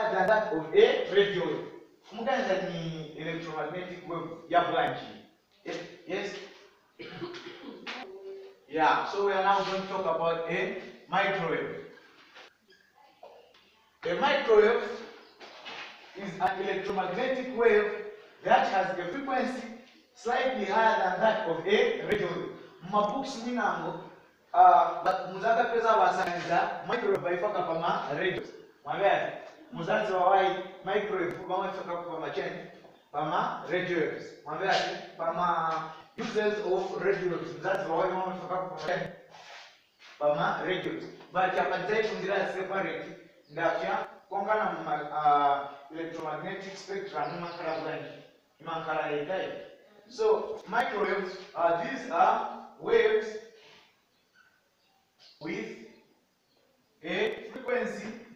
higher than that of a radio wave. Muganza ni electromagnetic wave ya branch. Yes. Yeah, so we are now going to talk about a microwave. A microwave is an electromagnetic wave that has a frequency slightly higher than that of a radio wave. Mabooks minango muzaka pesa basanza microwave baifaka pama radio. Mwambie muzazi wa wai microwave bamafika pama chain pama radio waves. Mwambie pama uses of radio waves. Muzazi wa wai bamafika pama chain pama radio waves. But yapanzai kundira separate ndafya kongana electromagnetic spectrum imankara itai. So microwaves these are waves with a frequency